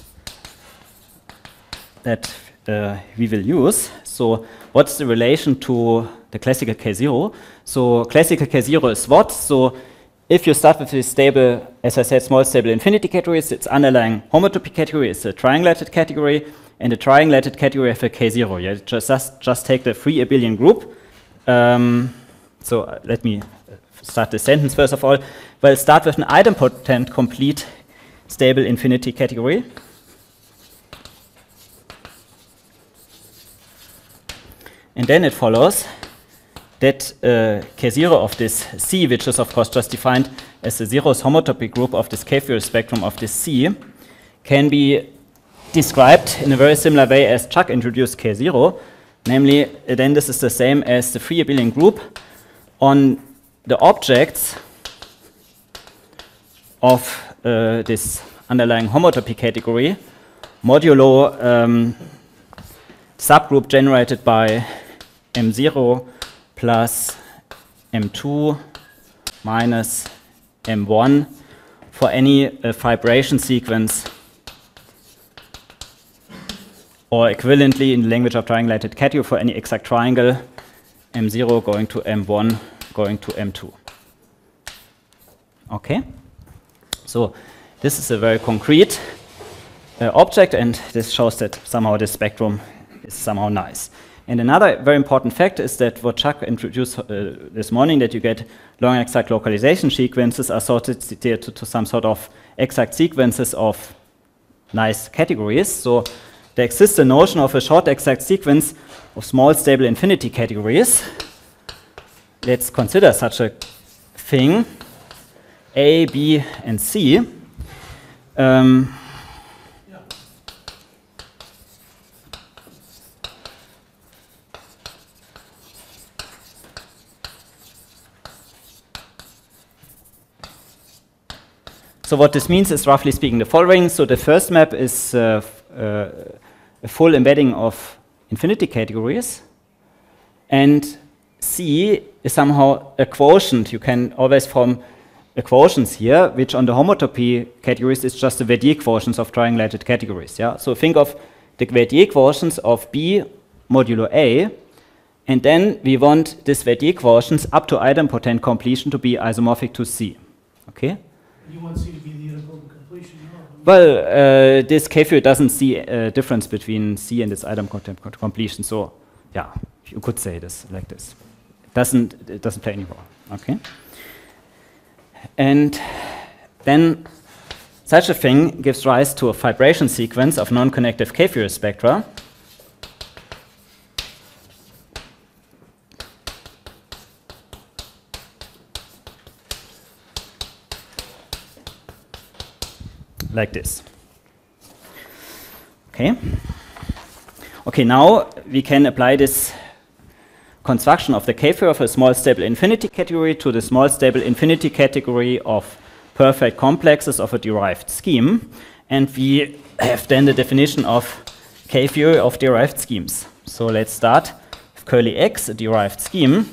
that we will use. So what's the relation to the classical K0? So classical K0 is what? So if you start with this stable, as I said, small stable infinity categories, its underlying homotopy category is a triangulated category, and the triangulated category of a K0. You just take the free abelian group. So let me start the sentence first of all. Well, start with an idempotent complete stable infinity category. And then it follows that K0 of this C, which is of course just defined as the zeroth homotopy group of this K-Fourier spectrum of this C, can be described in a very similar way as Chuck introduced K0, namely then this is the same as the free abelian group on the objects of this underlying homotopy category modulo subgroup generated by M0 plus M2 minus M1 for any vibration sequence, or equivalently in the language of triangulated category for any exact triangle, M0 going to M1 going to M2. Okay? So this is a very concrete object, and this shows that somehow this spectrum is somehow nice. And another very important fact is that what Chuck introduced this morning, that you get long exact localization sequences associated to some sort of exact sequences of nice categories. So there exists a notion of a short exact sequence of small stable infinity categories. Let's consider such a thing, A, B, and C. So what this means is, roughly speaking, the following. So the first map is a full embedding of infinity categories, and C is somehow a quotient. You can always form quotients here, which on the homotopy categories is just the Verdier quotients of triangulated categories. Yeah? So think of the Verdier quotients of B modulo A, and then we want this Verdier quotients up to idempotent completion to be isomorphic to C. Okay? You want C to be the idempotent completion? No. Well, this K-Fourier doesn't see a difference between C and its idempotent completion. So, yeah, you could say this like this. It doesn't play any role. Okay. And then such a thing gives rise to a vibration sequence of non-connective K-Fourier spectra. Like this. Okay. Okay, now we can apply this construction of the K-Fourier of a small stable infinity category to the small stable infinity category of perfect complexes of a derived scheme. And we have then the definition of K-Fourier of derived schemes. So let's start with curly X, a derived scheme.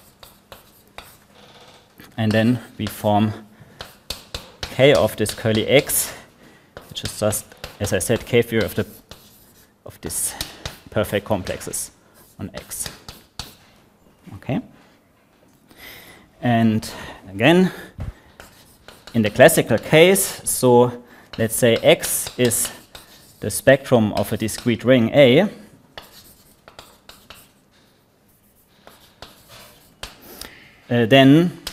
And then we form K of this curly X, which is just, as I said, K-Fourier of this perfect complexes on X. Okay? And again, in the classical case, so let's say X is the spectrum of a discrete ring A, then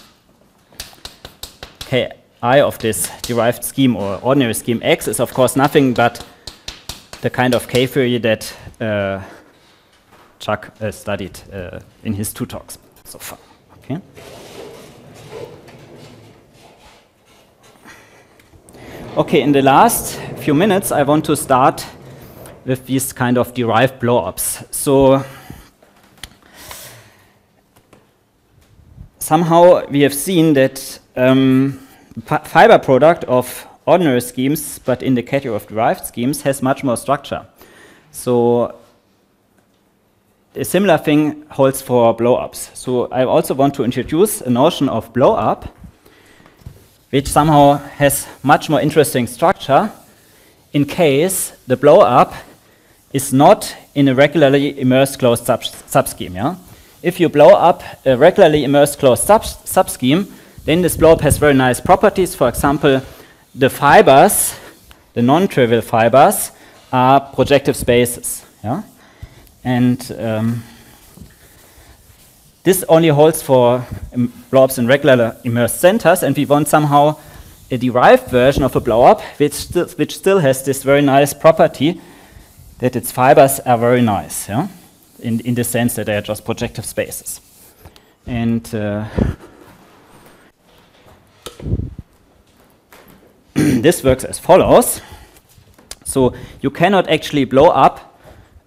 Ki of this derived scheme or ordinary scheme X is of course nothing but the kind of K-theory that Chuck studied in his 2 talks so far. Okay. Okay, in the last few minutes, I want to start with these kind of derived blow-ups. So somehow we have seen that fiber product of ordinary schemes, but in the category of derived schemes, has much more structure. So a similar thing holds for blow-ups. So I also want to introduce a notion of blow-up, which somehow has much more interesting structure in case the blow-up is not in a regularly immersed closed subscheme. Yeah? If you blow up a regularly immersed closed subscheme, then this blow-up has very nice properties. For example, the fibers, the non-trivial fibers, are projective spaces. Yeah? And this only holds for blow-ups in regular immersed centers, and we want somehow a derived version of a blow-up which still has this very nice property that its fibers are very nice, yeah? In the sense that they are just projective spaces. And this works as follows. So you cannot actually blow up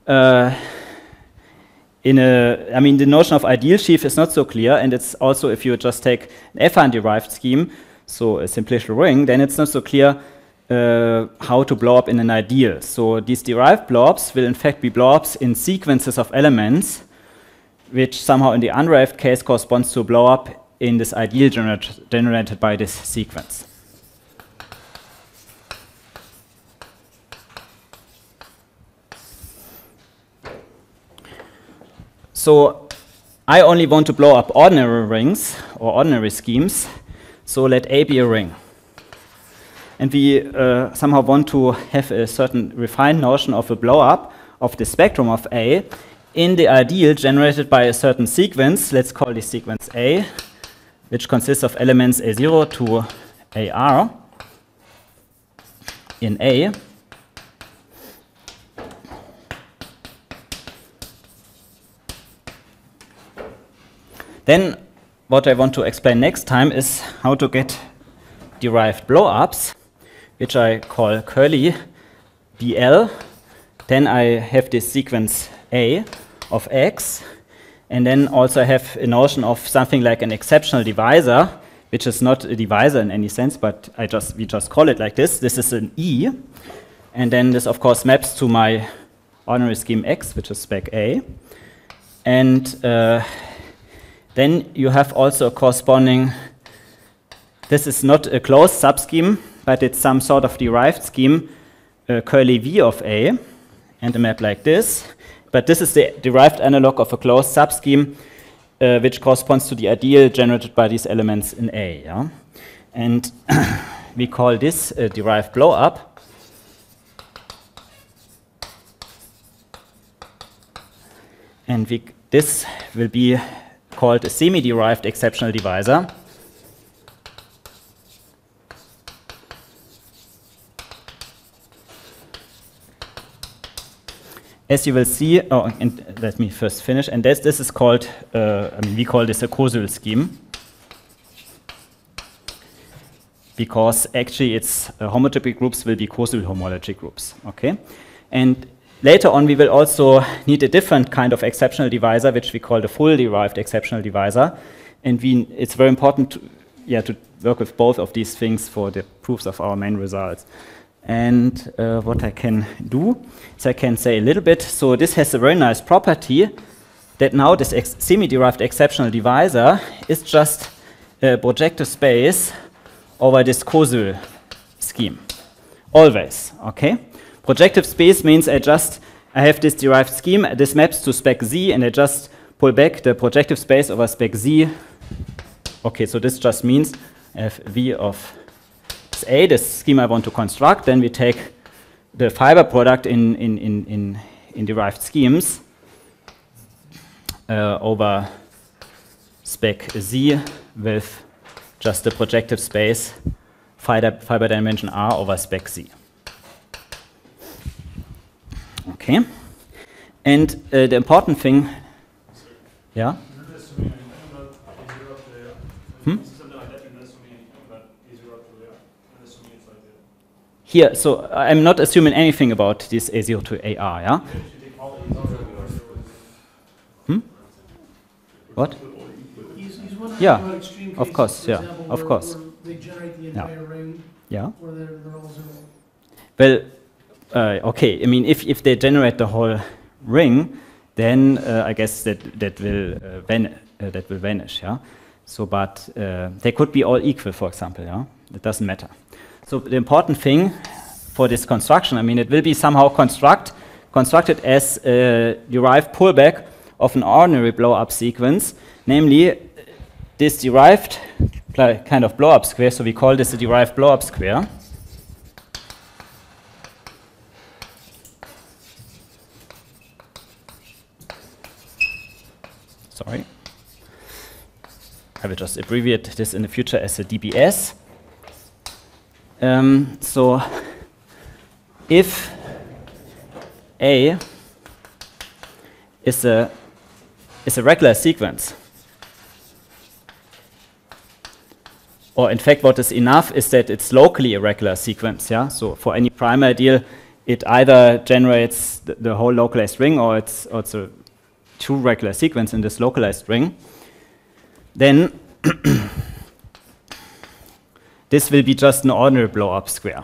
the notion of ideal sheaf is not so clear, and it's also, if you just take an affine derived scheme, so a simplicial ring, then it's not so clear how to blow up in an ideal. So these derived blow-ups will in fact be blow-ups in sequences of elements, which somehow in the underived case corresponds to a blow-up in this ideal generated by this sequence. So I only want to blow up ordinary rings or ordinary schemes, so let A be a ring. And we somehow want to have a certain refined notion of a blow-up of the spectrum of A in the ideal generated by a certain sequence. Let's call this sequence A, which consists of elements A0 to AR in A. Then what I want to explain next time is how to get derived blow-ups, which I call curly BL. Then I have this sequence A of X, and then also I have a notion of something like an exceptional divisor, which is not a divisor in any sense, but we just call it like this. This is an E, and then this of course maps to my ordinary scheme X, which is spec A. And then you have also a corresponding, this is not a closed subscheme, but it's some sort of derived scheme, curly V of A, and a map like this. But this is the derived analog of a closed subscheme, which corresponds to the ideal generated by these elements in A. Yeah? And we call this a derived blow-up. And this will be called a semi-derived exceptional divisor. As you will see, and let me first finish, and this is called, we call this a Kosul scheme, because actually its homotopy groups will be Kosul homology groups, okay? And later on we will also need a different kind of exceptional divisor, which we call the full derived exceptional divisor, and it's very important to work with both of these things for the proofs of our main results. And what I can do is I can say a little bit, so this has a very nice property that now this semi-derived exceptional divisor is just a projective space over this Kosul scheme, always, okay? Projective space means I have this derived scheme, this maps to spec Z, and I just pull back the projective space over spec Z. Okay, so this just means have V of A, this scheme I want to construct, then we take the fiber product in derived schemes over spec Z with just the projective space fiber dimension R over spec Z. Okay, and the important thing, yeah? Here, so I'm not assuming anything about this A0 to AR, yeah? What? He's wondering Yeah, about extreme of cases, course, for yeah, example, of course. where they generate the Yeah. entire ring, Yeah. where they're all zero. Well, okay, I mean, if they generate the whole ring, then I guess that will vanish, yeah? So, but they could be all equal, for example, yeah? It doesn't matter. So the important thing for this construction, I mean, it will be somehow constructed as a derived pullback of an ordinary blow-up sequence, namely this derived kind of blow-up square, so we call this a derived blow-up square. Sorry. I will just abbreviate this in the future as a DBS. So if A is a regular sequence, or in fact what is enough is that it's locally a regular sequence, yeah? So for any prime ideal, it either generates the whole localized ring or it's also true regular sequence in this localized ring, then this will be just an ordinary blow-up square.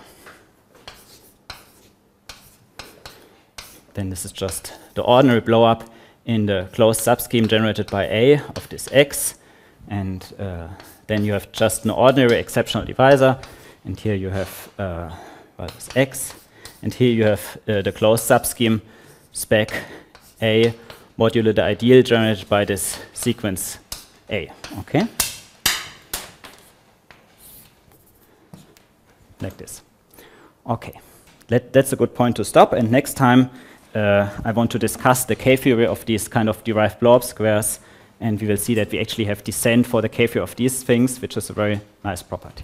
Then this is just the ordinary blow-up in the closed subscheme generated by A of this X, and then you have just an ordinary exceptional divisor, and here you have well, this X, and here you have the closed subscheme spec A modulo the ideal generated by this sequence A. Okay? Like this. Okay, that's a good point to stop. And next time I want to discuss the K-theory of these kind of derived blow-up squares, and we will see that we actually have descent for the K-theory of these things, which is a very nice property.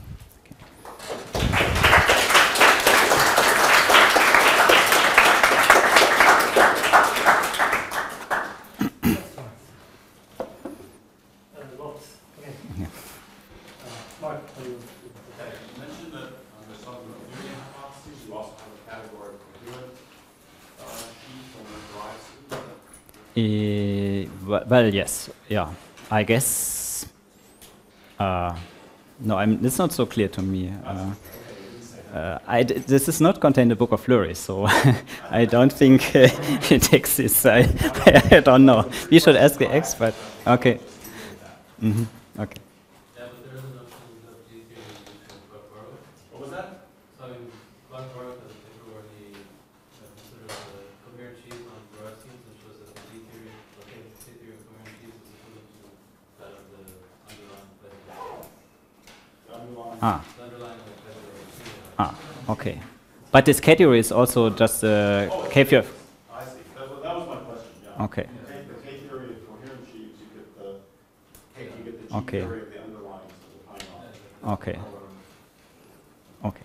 Well, yes, yeah. I guess. No, it's not so clear to me. This is not contained in the book of Lurie, so I don't think it takes this. I don't know. We should ask the expert. Okay. Mm-hmm. Okay. Yeah, but there is an option of G theory you can incorporate. What was that? So in Clark Burrow has a paper where he considers the coherent sheaves on derived schemes and shows that the G theory, the K theory of coherent sheaves is equivalent to that of the underlying pleasure. The underlying pleasure. Ah, okay. But this category is also just a K-theory. I see. That was my question, yeah. Okay. The K-theory of coherent sheaves, you get the G Okay. theory of the underlying of the Pine Okay. Okay.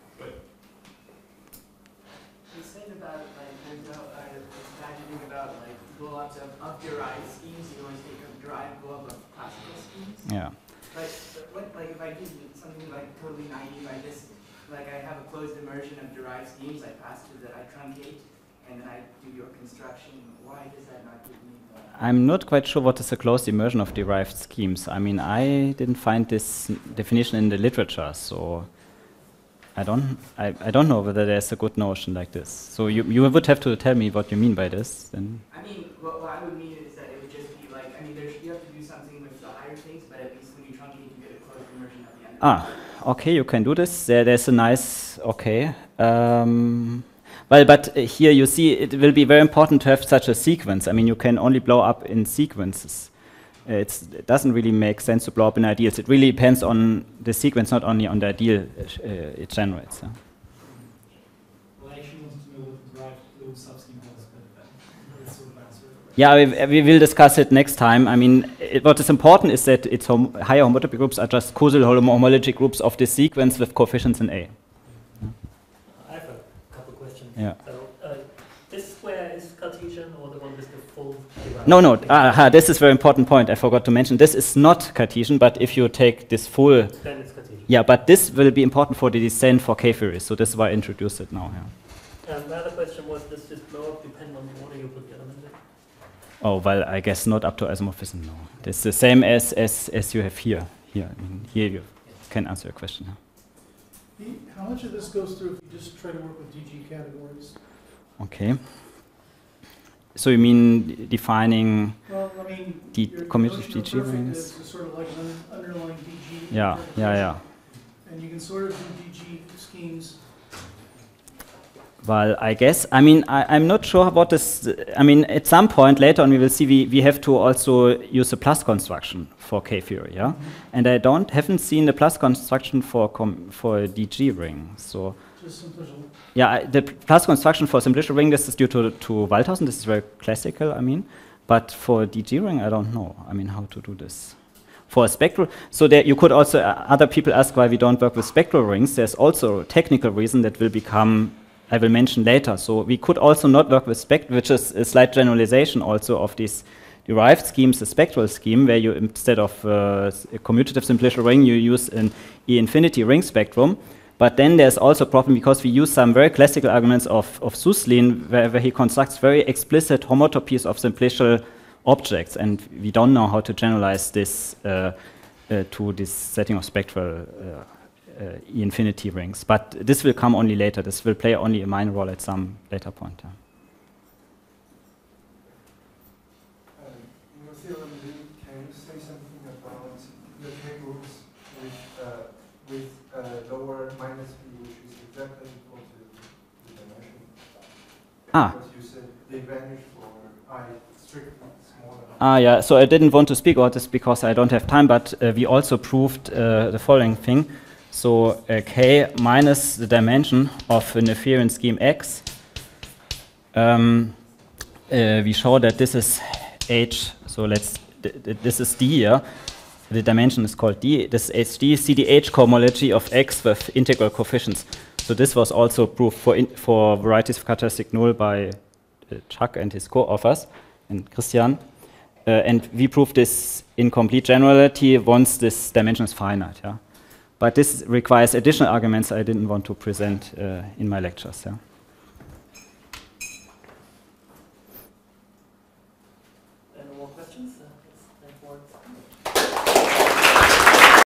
You said about like there's no bad to think about like blow-ups of derived schemes. You always take a derived blow-up of classical schemes. Yeah. But what like if I do something like totally naive, I just like I have a closed immersion of derived schemes. I pass through that, I truncate, and then I do your construction. Why does that not give me the? I'm not quite sure what is a closed immersion of derived schemes. I mean, I didn't find this definition in the literature, so I don't know whether there's a good notion like this. So you would have to tell me what you mean by this. Then. I mean, what I would mean is that it would just be like, I mean, you have to do something with the higher things, but at least when you truncate, you get a closed immersion of the end. Ah, okay, you can do this. There's a nice, okay. Well, but here you see it will be very important to have such a sequence. I mean, you can only blow up in sequences. It doesn't really make sense to blow up in ideals. It really depends on the sequence, not only on the ideal it generates. Yeah. Well, I actually wanted to know what the derived low subscheme was, but that's sort of answered. Yeah, we will discuss it next time. I mean, what is important is that its higher homotopy groups are just causal homology groups of this sequence with coefficients in A. I have a couple questions. Yeah. So, this square is Cartesian or the one with the full derived? No. This is a very important point. I forgot to mention. This is not Cartesian, but if you take this full... Then it's Cartesian. Yeah, but this will be important for the descent for K-theories. So this is why I introduced it now. Yeah. And the other question was, does this blow up depend on the order you put the elements in? Oh, well, I guess not up to isomorphism, no. It's the same as you have here. Here, I mean, here you can answer your question. How much of this goes through if you just try to work with DG categories? Okay. So you mean defining... Well, I mean, The your commutative notion of DG perfect rings? is sort of like an underlying DG. Yeah. And you can sort of do DG schemes. Well, I guess, I mean, I'm not sure what is, I mean, at some point later on we will see we have to also use a plus construction for K-theory, yeah? Mm-hmm. And I haven't seen the plus construction for a DG ring, so. Just simplification. Yeah, the plus construction for a simplicial ring, this is due to Waldhausen, this is very classical, I mean. But for DG ring, I don't know, I mean, how to do this. For a spectral, so there you could also, other people ask why we don't work with spectral rings. There's also a technical reason that will become, I will mention later. So we could also not work with spectral, which is a slight generalization also of these derived schemes, the spectral scheme, where you, instead of a commutative simplicial ring, you use an E-infinity ring spectrum. But then there's also a problem because we use some very classical arguments of Suslin, where he constructs very explicit homotopies of simplicial objects, and we don't know how to generalize this to this setting of spectral E-infinity rings. But this will come only later. This will play only a minor role at some later point. Yeah. In your theorem, can you say something about the K groups with lower minus p, which is exactly equal to the dimension? Because you said they vanish for I strictly smaller. Yeah, so I didn't want to speak about this because I don't have time, but we also proved the following thing. So K minus the dimension of an invariant scheme X. We show that this is H, so this is D here. The dimension is called D. This is HD, CDH cohomology of X with integral coefficients. So this was also proved for varieties of characteristic null by Chuck and his co-authors, and Christian. And we proved this in complete generality once this dimension is finite. Yeah? But this requires additional arguments I didn't want to present in my lectures. Yeah? Any more questions? Let's take one.